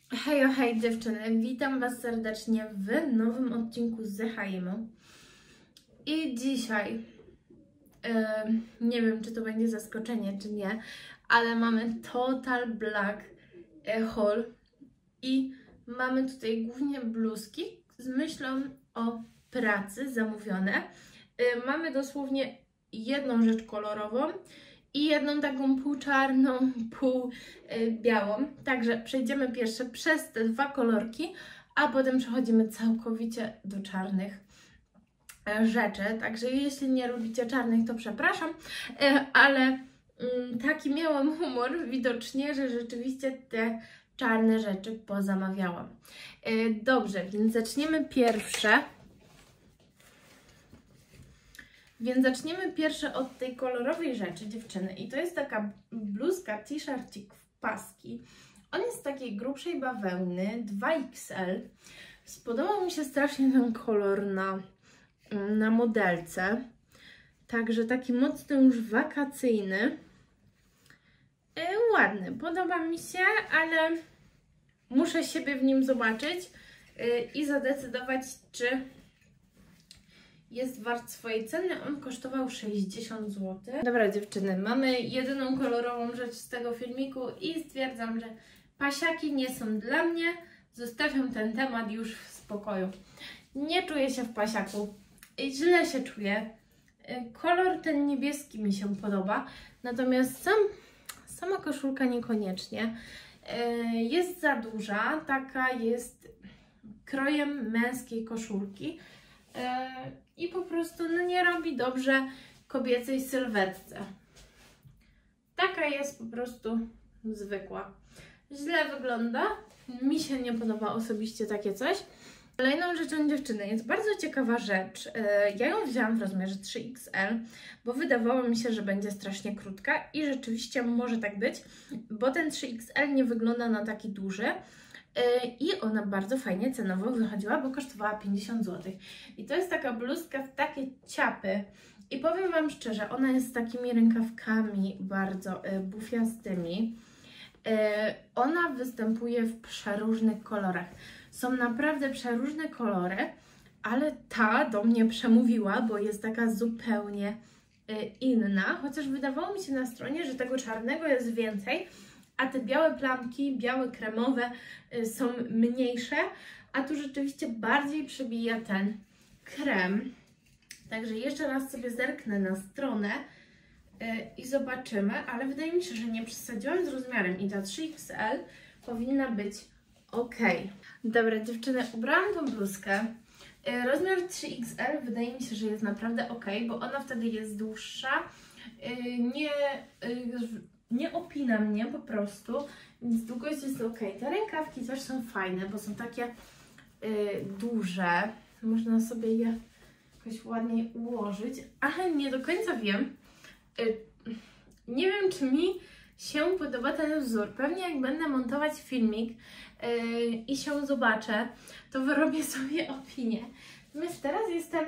Hej, hej dziewczyny, witam Was serdecznie w nowym odcinku z H&M. I dzisiaj, nie wiem czy to będzie zaskoczenie czy nie, ale mamy Total Black haul i mamy tutaj głównie bluzki z myślą o pracy zamówione. Mamy dosłownie jedną rzecz kolorową i jedną taką pół czarną, pół białą. Także przejdziemy pierwsze przez te dwa kolorki, a potem przechodzimy całkowicie do czarnych rzeczy. Także jeśli nie lubicie czarnych, to przepraszam, ale taki miałam humor widocznie, że rzeczywiście te czarne rzeczy pozamawiałam. Dobrze, więc zaczniemy pierwsze. Od tej kolorowej rzeczy, dziewczyny. I to jest taka bluzka, t-shircik w paski. On jest z takiej grubszej bawełny, 2XL. Spodobał mi się strasznie ten kolor na modelce. Także taki mocno już wakacyjny. Ładny, podoba mi się, ale muszę siebie w nim zobaczyć i zadecydować, czy jest wart swojej ceny. On kosztował 60 zł. Dobra dziewczyny, mamy jedyną kolorową rzecz z tego filmiku i stwierdzam, że pasiaki nie są dla mnie. Zostawiam ten temat już w spokoju. Nie czuję się w pasiaku. Źle się czuję. Kolor ten niebieski mi się podoba, natomiast sama koszulka niekoniecznie. Jest za duża, taka jest krojem męskiej koszulki. I po prostu nie robi dobrze kobiecej sylwetce. Taka jest po prostu zwykła. Źle wygląda. Mi się nie podoba osobiście takie coś. Kolejną rzeczą dziewczyny jest bardzo ciekawa rzecz. Ja ją wzięłam w rozmiarze 3XL, bo wydawało mi się, że będzie strasznie krótka i rzeczywiście może tak być, bo ten 3XL nie wygląda na taki duży. I ona bardzo fajnie cenowo wychodziła, bo kosztowała 50 zł. I to jest taka bluzka w takie ciapy. I powiem Wam szczerze, ona jest z takimi rękawkami bardzo bufiastymi. Ona występuje w przeróżnych kolorach. Są naprawdę przeróżne kolory, ale ta do mnie przemówiła, bo jest taka zupełnie inna. Chociaż wydawało mi się na stronie, że tego czarnego jest więcej, a te białe plamki, białe kremowe są mniejsze, a tu rzeczywiście bardziej przebija ten krem. Także jeszcze raz sobie zerknę na stronę i zobaczymy, ale wydaje mi się, że nie przesadziłam z rozmiarem i ta 3XL powinna być ok. Dobra dziewczyny, ubrałam tą bluzkę. Rozmiar 3XL wydaje mi się, że jest naprawdę ok, bo ona wtedy jest dłuższa. Nie opina mnie po prostu, więc długość jest ok. Te rękawki też są fajne, bo są takie duże. Można sobie je jakoś ładniej ułożyć, ale nie do końca wiem. Nie wiem, czy mi się podoba ten wzór. Pewnie jak będę montować filmik i się zobaczę, to wyrobię sobie opinię. Natomiast teraz jestem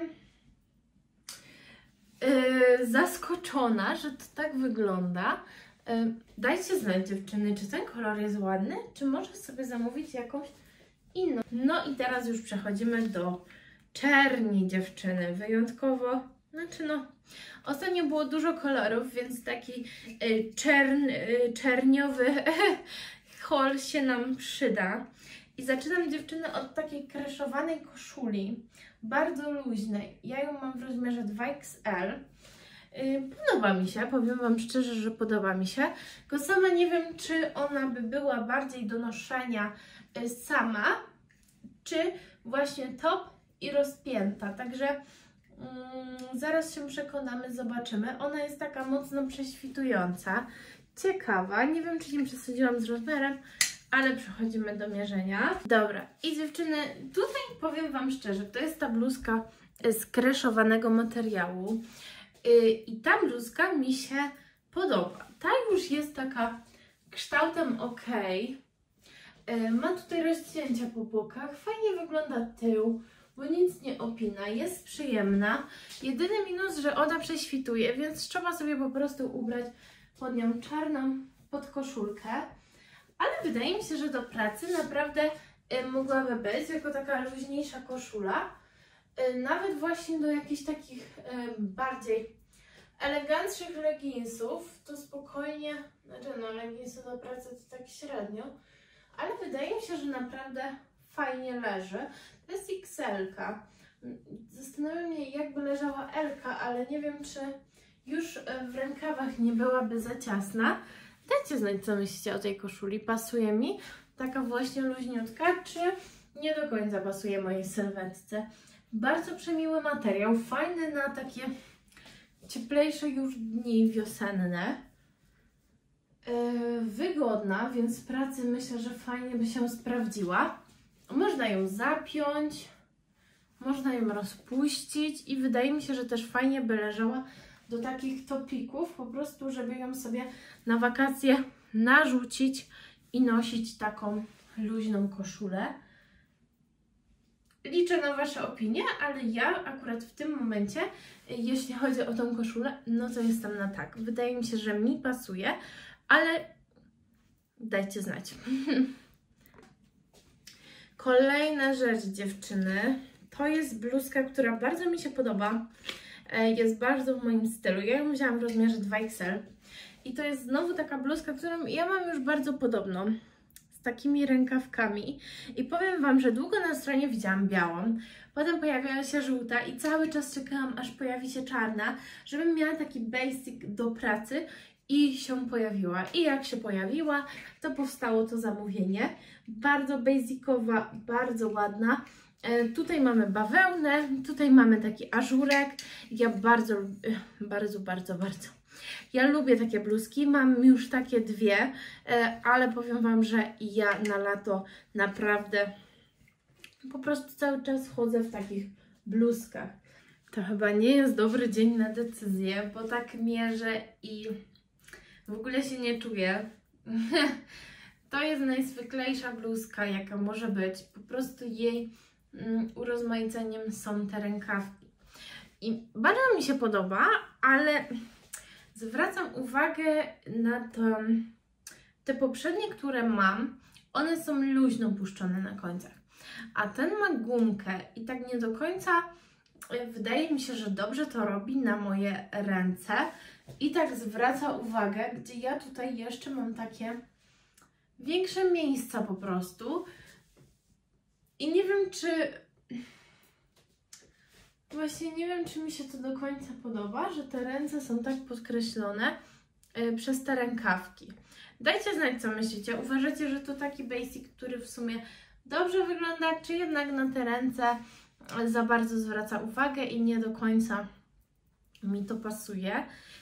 zaskoczona, że to tak wygląda. Dajcie znać dziewczyny, czy ten kolor jest ładny, czy może sobie zamówić jakąś inną. No i teraz już przechodzimy do czerni dziewczyny. Wyjątkowo, ostatnio było dużo kolorów, więc taki czerniowy haul się nam przyda. I zaczynam dziewczyny od takiej kreszowanej koszuli, bardzo luźnej. Ja ją mam w rozmiarze 2XL. Podoba mi się, powiem Wam szczerze, że podoba mi się. Tylko sama nie wiem, czy ona by była bardziej do noszenia sama, czy właśnie top i rozpięta. Także zaraz się przekonamy, zobaczymy. Ona jest taka mocno prześwitująca, ciekawa. Nie wiem, czy nie przesadziłam z rozmiarem, ale przechodzimy do mierzenia. Dobra, i dziewczyny, tutaj powiem Wam szczerze, to jest ta bluzka z kreszowanego materiału. I ta bluzka mi się podoba. Ta już jest taka kształtem ok. Ma tutaj rozcięcia po bokach. Fajnie wygląda tył, bo nic nie opina. Jest przyjemna. Jedyny minus, że ona prześwituje, więc trzeba sobie po prostu ubrać pod nią czarną podkoszulkę. ale wydaje mi się, że do pracy naprawdę mogłaby być jako taka luźniejsza koszula. Nawet właśnie do jakichś takich bardziej elegancszych leginsów, to spokojnie, znaczy no leginsy do pracy to tak średnio, ale wydaje mi się, że naprawdę fajnie leży. To jest XL-ka. Zastanawiam się, jakby leżała L-ka, ale nie wiem, czy już w rękawach nie byłaby za ciasna. Dajcie znać, co myślicie o tej koszuli. Pasuje mi? Taka właśnie luźniutka, czy nie do końca pasuje mojej sylwetce? Bardzo przemiły materiał, fajny na takie cieplejsze już dni wiosenne. Wygodna, więc w pracy myślę, że fajnie by się sprawdziła. Można ją zapiąć, można ją rozpuścić i wydaje mi się, że też fajnie by leżała do takich topików, po prostu żeby ją sobie na wakacje narzucić i nosić taką luźną koszulę. Liczę na Wasze opinie, ale ja akurat w tym momencie, jeśli chodzi o tą koszulę, no to jestem na tak. Wydaje mi się, że mi pasuje, ale dajcie znać. Kolejna rzecz, dziewczyny, to jest bluzka, która bardzo mi się podoba. Jest bardzo w moim stylu. Ja ją wzięłam w rozmiarze 2XL. I to jest znowu taka bluzka, którą ja mam już bardzo podobną. Z takimi rękawkami. I powiem Wam, że długo na stronie widziałam białą. Potem pojawiła się żółta i cały czas czekałam, aż pojawi się czarna, żebym miała taki basic do pracy. I się pojawiła. I jak się pojawiła, to powstało to zamówienie. Bardzo basicowa, bardzo ładna. Tutaj mamy bawełnę, tutaj mamy taki ażurek. Ja bardzo. Ja lubię takie bluzki, mam już takie dwie, ale powiem Wam, że ja na lato naprawdę po prostu cały czas chodzę w takich bluzkach. To chyba nie jest dobry dzień na decyzję, bo tak mierzę i w ogóle się nie czuję. To jest najzwyklejsza bluzka, jaka może być. Po prostu jej urozmaiceniem są te rękawki. I bardzo mi się podoba, ale zwracam uwagę na to, te poprzednie, które mam, one są luźno puszczone na końcach. A ten ma gumkę i tak nie do końca wydaje mi się, że dobrze to robi na moje ręce. I tak zwraca uwagę, gdzie ja tutaj jeszcze mam takie większe miejsca po prostu. I nie wiem, czy... Właśnie nie wiem, czy mi się to do końca podoba, że te ręce są tak podkreślone przez te rękawki. Dajcie znać, co myślicie. Uważacie, że to taki basic, który w sumie dobrze wygląda, czy jednak na te ręce za bardzo zwraca uwagę i nie do końca mi to pasuje?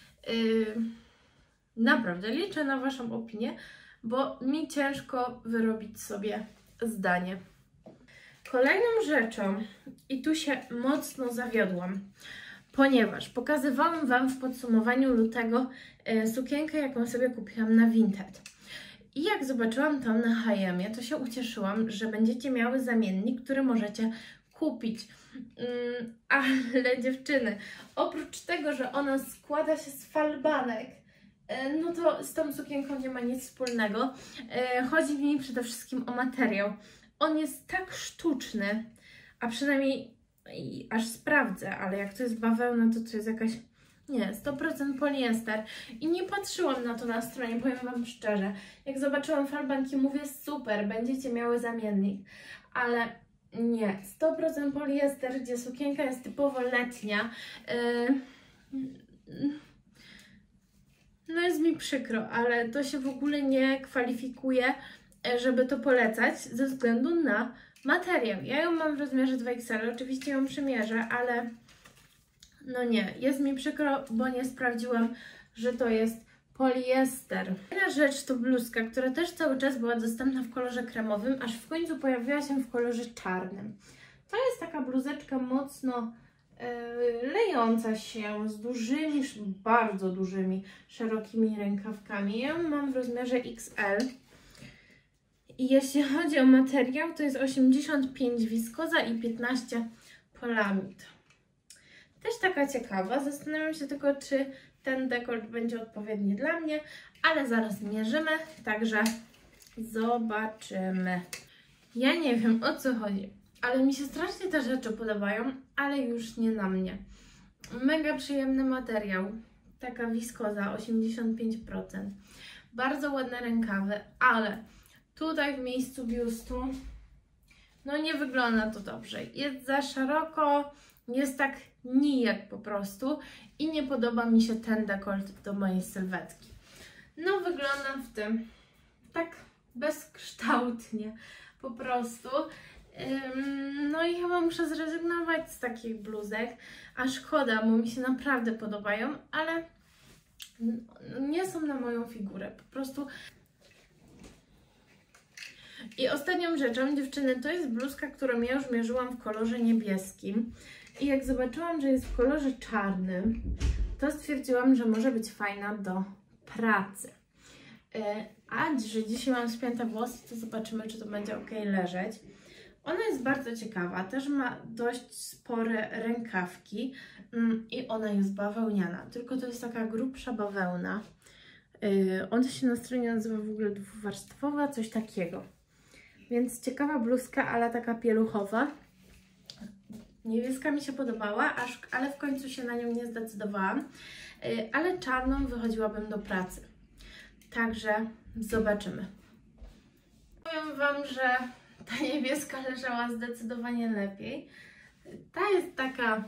Naprawdę liczę na Waszą opinię, bo mi ciężko wyrobić sobie zdanie. Kolejną rzeczą, i tu się mocno zawiodłam, ponieważ pokazywałam Wam w podsumowaniu lutego sukienkę, jaką sobie kupiłam na Vinted. I jak zobaczyłam tam na H&M-ie, to się ucieszyłam, że będziecie miały zamiennik, który możecie kupić. Ale dziewczyny, oprócz tego, że ona składa się z falbanek, no to z tą sukienką nie ma nic wspólnego. Chodzi mi przede wszystkim o materiał. On jest tak sztuczny, a przynajmniej aż sprawdzę, ale jak to jest bawełna, to jest jakaś, nie, 100% poliester. I nie patrzyłam na to na stronie, powiem Wam szczerze. Jak zobaczyłam falbanki, mówię super, będziecie miały zamiennik, ale nie, 100% poliester, gdzie sukienka jest typowo letnia. No jest mi przykro, ale to się w ogóle nie kwalifikuje, żeby to polecać ze względu na materiał. Ja ją mam w rozmiarze 2XL, oczywiście ją przymierzę, ale no nie, jest mi przykro, bo nie sprawdziłam, że to jest poliester. Kolejna rzecz to bluzka, która też cały czas była dostępna w kolorze kremowym, aż w końcu pojawiła się w kolorze czarnym. To jest taka bluzeczka mocno lejąca się z dużymi, bardzo dużymi, szerokimi rękawkami. Ja ją mam w rozmiarze XL. I jeśli chodzi o materiał, to jest 85 wiskoza i 15 polamid. Też taka ciekawa. Zastanawiam się tylko, czy ten dekolt będzie odpowiedni dla mnie, ale zaraz mierzymy, także Zobaczymy. Ja nie wiem, o co chodzi, ale mi się strasznie te rzeczy podobają, ale już nie na mnie. Mega przyjemny materiał. Taka wiskoza, 85%. Bardzo ładne rękawy, ale tutaj w miejscu biustu no nie wygląda to dobrze. Jest za szeroko, jest tak nijak po prostu i nie podoba mi się ten dekolt do mojej sylwetki. No wyglądam w tym tak bezkształtnie po prostu. No i chyba muszę zrezygnować z takich bluzek, a szkoda, bo mi się naprawdę podobają, ale nie są na moją figurę, po prostu. I ostatnią rzeczą, dziewczyny, to jest bluzka, którą ja już mierzyłam w kolorze niebieskim i jak zobaczyłam, że jest w kolorze czarnym, to stwierdziłam, że może być fajna do pracy. A że dzisiaj mam spięte włosy, to zobaczymy, czy to będzie ok leżeć. Ona jest bardzo ciekawa, też ma dość spore rękawki i ona jest bawełniana, tylko to jest taka grubsza bawełna. Ona się na stronie nazywa w ogóle dwuwarstwowa, coś takiego. Więc ciekawa bluzka, ale taka pieluchowa. Niebieska mi się podobała, ale w końcu się na nią nie zdecydowałam. Ale czarną wychodziłabym do pracy. Także zobaczymy. Powiem Wam, że ta niebieska leżała zdecydowanie lepiej. Ta jest taka,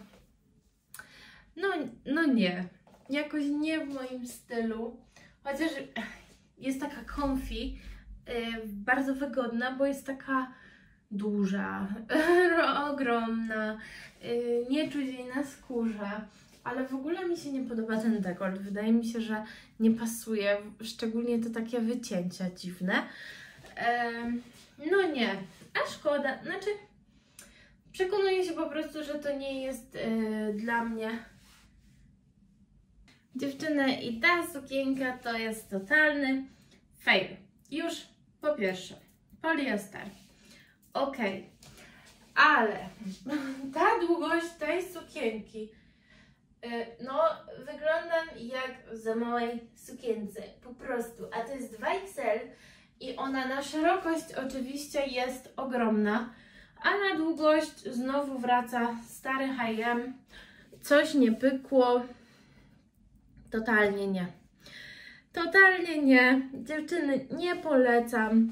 no nie, jakoś nie w moim stylu, chociaż jest taka comfy, bardzo wygodna, bo jest taka duża, ogromna, nie czuć jej na skórze, ale w ogóle mi się nie podoba ten dekolt. Wydaje mi się, że nie pasuje, szczególnie to takie wycięcia dziwne. No nie, a szkoda, znaczy przekonuję się po prostu, że to nie jest dla mnie. Dziewczyny, i ta sukienka to jest totalny fail. Już po pierwsze, poliester, ok, ale ta długość tej sukienki, no wyglądam jak w za małej sukience, po prostu, a to jest 2XL i ona na szerokość oczywiście jest ogromna, a na długość znowu wraca stary H&M, coś nie pykło, totalnie nie. Totalnie nie. Dziewczyny, nie polecam.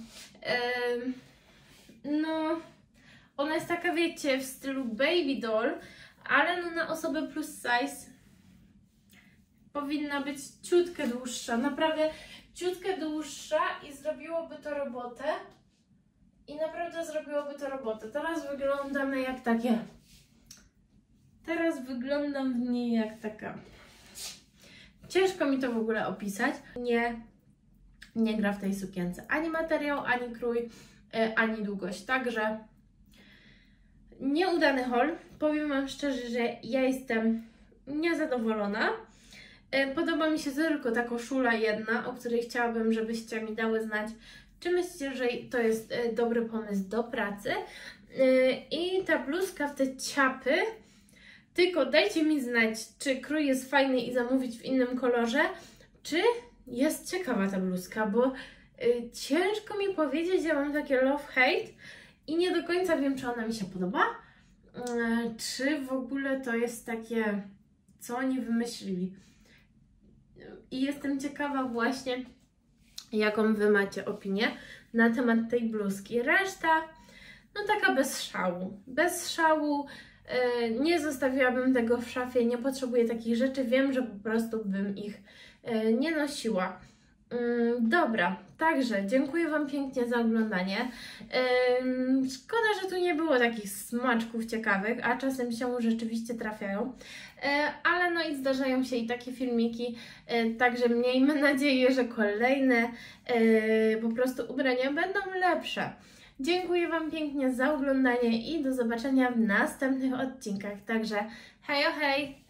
No, ona jest taka, wiecie, w stylu baby doll, ale no na osobę plus size powinna być ciutkę dłuższa. Naprawdę ciutkę dłuższa i zrobiłoby to robotę. I naprawdę zrobiłoby to robotę. Teraz wyglądamy jak takie. Teraz wyglądam w niej jak taka. Ciężko mi to w ogóle opisać. Nie gra w tej sukience ani materiał, ani krój, ani długość. Także nieudany haul. Powiem Wam szczerze, że ja jestem niezadowolona. Podoba mi się tylko ta koszula jedna, o której chciałabym, żebyście mi dały znać, czy myślicie, że to jest dobry pomysł do pracy. I ta bluzka w te ciapy. Tylko dajcie mi znać, czy krój jest fajny i zamówić w innym kolorze, czy jest ciekawa ta bluzka, bo ciężko mi powiedzieć, ja mam takie love-hate i nie do końca wiem, czy ona mi się podoba, czy w ogóle to jest takie, co oni wymyślili. I jestem ciekawa właśnie, jaką Wy macie opinię na temat tej bluzki. Reszta, no taka bez szału. Bez szału. Nie zostawiłabym tego w szafie, nie potrzebuję takich rzeczy, wiem, że po prostu bym ich nie nosiła. Dobra, także dziękuję Wam pięknie za oglądanie. Szkoda, że tu nie było takich smaczków ciekawych, a czasem się rzeczywiście trafiają. Ale no i zdarzają się i takie filmiki, także miejmy nadzieję, że kolejne po prostu ubrania będą lepsze. Dziękuję Wam pięknie za oglądanie i do zobaczenia w następnych odcinkach. Także hejo hej!